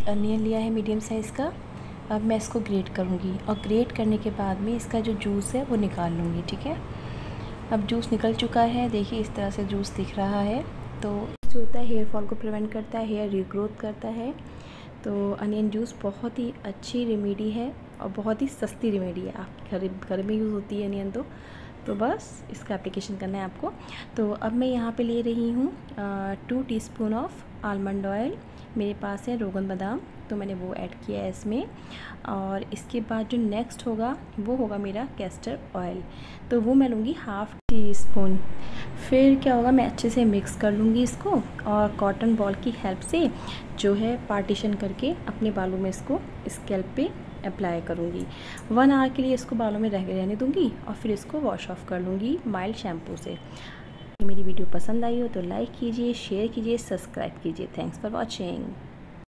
Onion लिया है medium size का। अब मैं इसको ग्रेट करूँगी और ग्रेट करने के बाद में इसका जो जूस है वो निकाल लूँगी। ठीक है, अब जूस निकल चुका है, देखिए इस तरह से जूस दिख रहा है। तो जो होता है हेयर फॉल को प्रिवेंट करता है, हेयर रीग्रोथ करता है। तो अनियन जूस बहुत ही अच्छी रेमेडी है और बहुत ही सस्ती रेमेडी है, आप घर में यूज़ होती है अनियन। तो बस इसका एप्लीकेशन करना है आपको। तो अब मैं यहाँ पे ले रही हूँ 2 टीस्पून ऑफ आलमंड ऑयल। मेरे पास है रोगन बादाम, तो मैंने वो ऐड किया है इसमें। और इसके बाद जो नेक्स्ट होगा वो होगा मेरा कैस्टर ऑयल, तो वो मैं लूँगी 1/2 टीस्पून। फिर क्या होगा, मैं अच्छे से मिक्स कर लूँगी इसको और कॉटन बॉल की हेल्प से जो है पार्टीशन करके अपने बालों में इसको स्कैल्प पे अप्लाई करूँगी। 1 आवर के लिए इसको बालों में रहने दूँगी और फिर इसको वॉश ऑफ कर लूँगी माइल्ड शैम्पू से। मेरी वीडियो पसंद आई हो तो लाइक कीजिए, शेयर कीजिए, सब्सक्राइब कीजिए। Thanks for watching.